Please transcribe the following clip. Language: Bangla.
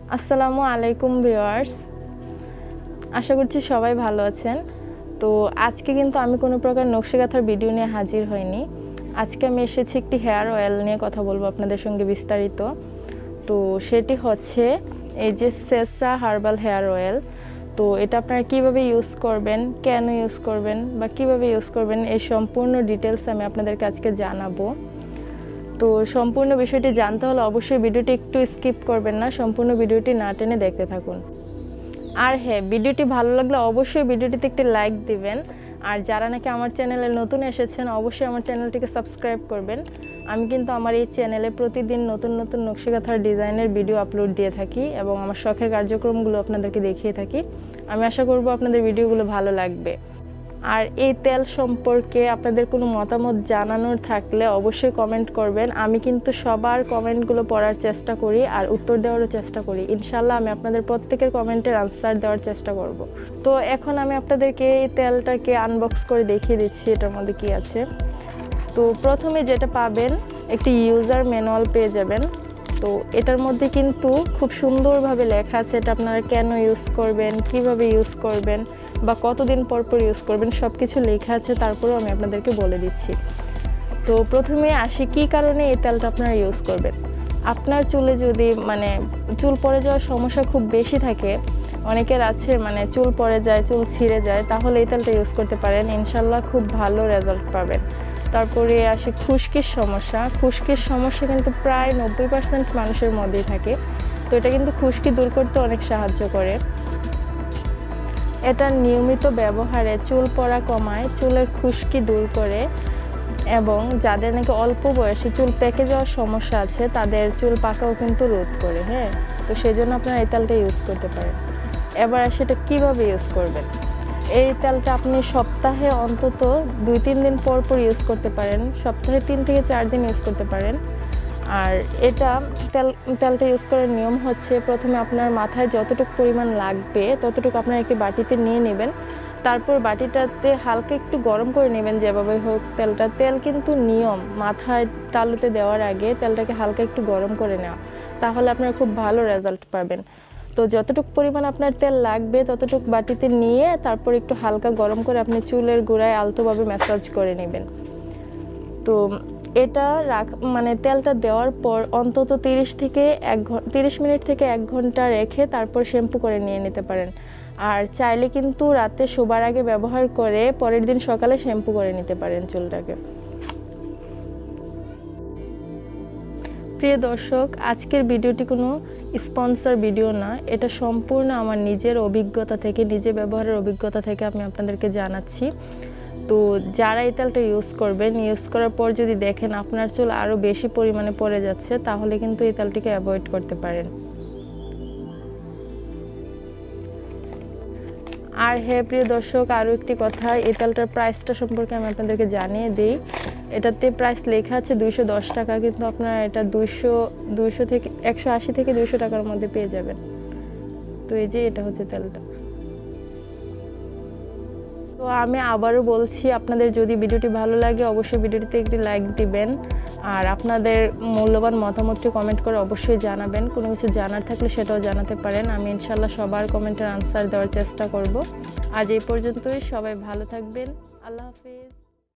আসসালামু আলাইকুম ভিউয়ার্স, আশা করছি সবাই ভালো আছেন। তো আজকে কিন্তু আমি কোনো প্রকার নকশি কাঁথার ভিডিও নিয়ে হাজির হইনি। আজকে আমি এসেছি একটি হেয়ার অয়েল নিয়ে কথা বলবো আপনাদের সঙ্গে বিস্তারিত। তো সেটি হচ্ছে এই যে সেসা হার্বাল হেয়ার অয়েল। তো এটা আপনারা কীভাবে ইউজ করবেন, কেন ইউজ করবেন বা কিভাবে ইউজ করবেন, এই সম্পূর্ণ ডিটেলস আমি আপনাদেরকে আজকে জানাবো। তো সম্পূর্ণ বিষয়টি জানতে হলে অবশ্যই ভিডিওটি একটু স্কিপ করবেন না, সম্পূর্ণ ভিডিওটি না টেনে দেখতে থাকুন। আর হ্যাঁ, ভিডিওটি ভালো লাগলে অবশ্যই ভিডিওটিতে একটি লাইক দিবেন। আর যারা নাকি আমার চ্যানেলে নতুন এসেছেন অবশ্যই আমার চ্যানেলটিকে সাবস্ক্রাইব করবেন। আমি কিন্তু আমার এই চ্যানেলে প্রতিদিন নতুন নতুন নকশি কাঁথার ডিজাইনের ভিডিও আপলোড দিয়ে থাকি এবং আমার শখের কার্যক্রমগুলো আপনাদেরকে দেখিয়ে থাকি। আমি আশা করব আপনাদের ভিডিওগুলো ভালো লাগবে। আর এই তেল সম্পর্কে আপনাদের কোনো মতামত জানানোর থাকলে অবশ্যই কমেন্ট করবেন। আমি কিন্তু সবার কমেন্টগুলো পড়ার চেষ্টা করি আর উত্তর দেওয়ারও চেষ্টা করি। ইনশাল্লাহ আমি আপনাদের প্রত্যেকের কমেন্টের আনসার দেওয়ার চেষ্টা করব। তো এখন আমি আপনাদেরকে এই তেলটাকে আনবক্স করে দেখিয়ে দিচ্ছি এটার মধ্যে কি আছে। তো প্রথমে যেটা পাবেন, একটি ইউজার ম্যানুয়াল পেয়ে যাবেন। তো এটার মধ্যে কিন্তু খুব সুন্দরভাবে লেখা আছে এটা আপনারা কেন ইউজ করবেন, কিভাবে ইউজ করবেন বা কতদিন পর পর ইউজ করবেন, সব কিছু লেখা আছে। তারপরেও আমি আপনাদেরকে বলে দিচ্ছি। তো প্রথমে আসি কী কারণে এই তেলটা আপনারা ইউজ করবেন। আপনার চুলে যদি চুল পড়ে যাওয়ার সমস্যা খুব বেশি থাকে, অনেকের আছে চুল পড়ে যায়, চুল ছিঁড়ে যায়, তাহলে এই তেলটা ইউজ করতে পারেন। ইনশাল্লাহ খুব ভালো রেজাল্ট পাবেন। তারপরে আসি খুশকির সমস্যা। খুশকির সমস্যা কিন্তু প্রায় 90% মানুষের মধ্যেই থাকে। তো এটা কিন্তু খুশকি দূর করতে অনেক সাহায্য করে। এটা নিয়মিত ব্যবহারে চুল পড়া কমায়, চুলের খুশকি দূর করে এবং যাদের নাকি অল্প বয়সে চুল পেকে যাওয়ার সমস্যা আছে তাদের চুল পাকাও কিন্তু রোধ করে। হ্যাঁ, তো সেই জন্য আপনারা এই তেলটা ইউজ করতে পারেন। এবার সেটা কীভাবে ইউজ করবেন। এই তেলটা আপনি সপ্তাহে অন্তত 2-3 দিন পর পর ইউজ করতে পারেন। সপ্তাহে 3 থেকে 4 দিন ইউজ করতে পারেন। আর তেলটা ইউজ করার নিয়ম হচ্ছে, প্রথমে আপনার মাথায় যতটুকু পরিমাণ লাগবে ততটুকু আপনার একটি বাটিতে নিয়ে নেবেন। তারপর বাটিটাতে হালকা একটু গরম করে নেবেন, যেভাবে হোক। তেল কিন্তু নিয়ম, মাথায় তালুতে দেওয়ার আগে তেলটাকে হালকা একটু গরম করে নেওয়া, তাহলে আপনারা খুব ভালো রেজাল্ট পাবেন। তো যতটুকু পরিমাণ আপনার তেল লাগবে ততটুকু বাটিতে নিয়ে তারপর একটু হালকা গরম করে আপনি চুলের গোড়ায় আলতোভাবে ম্যাসাজ করে নেবেন। তো এটা তেলটা দেওয়ার পর অন্তত 30 মিনিট থেকে 1 ঘন্টা রেখে তারপর শ্যাম্পু করে নিয়ে নিতে পারেন। আর চাইলে কিন্তু রাতে শোবার আগে ব্যবহার করে পরের দিন সকালে শ্যাম্পু করে নিতে পারেন চুলটাকে। প্রিয় দর্শক, আজকের ভিডিওটি কোনো স্পন্সর ভিডিও না, এটা সম্পূর্ণ আমার নিজের অভিজ্ঞতা থেকে, নিজে ব্যবহারের অভিজ্ঞতা থেকে আমি আপনাদেরকে জানাচ্ছি। তো যারা এই তেলটা ইউজ করবেন, ইউজ করার পর যদি দেখেন আপনার চুল আরও বেশি পরিমাণে পড়ে যাচ্ছে, তাহলে কিন্তু এই তেলটিকে অ্যাভয়েড করতে পারেন। আর হ্যাঁ প্রিয় দর্শক, আরও একটি কথা, এই তেলটার প্রাইসটা সম্পর্কে আমি আপনাদেরকে জানিয়ে দিই। এটাতে প্রাইস লেখা আছে 210 টাকা, কিন্তু আপনারা এটা 180 থেকে 200 টাকার মধ্যে পেয়ে যাবেন। তো এই যে এটা হচ্ছে তেলটা। তো আমি আবারও বলছি, আপনাদের যদি ভিডিওটি ভালো লাগে অবশ্যই ভিডিওটিতে একটি লাইক দিবেন। আর আপনাদের মূল্যবান মতামতটি কমেন্ট করে অবশ্যই জানাবেন। কোনো কিছু জানার থাকলে সেটাও জানাতে পারেন। আমি ইনশাল্লাহ সবার কমেন্টের আনসার দেওয়ার চেষ্টা করব। আজ এই পর্যন্তই, সবাই ভালো থাকবেন। আল্লাহ হাফেজ।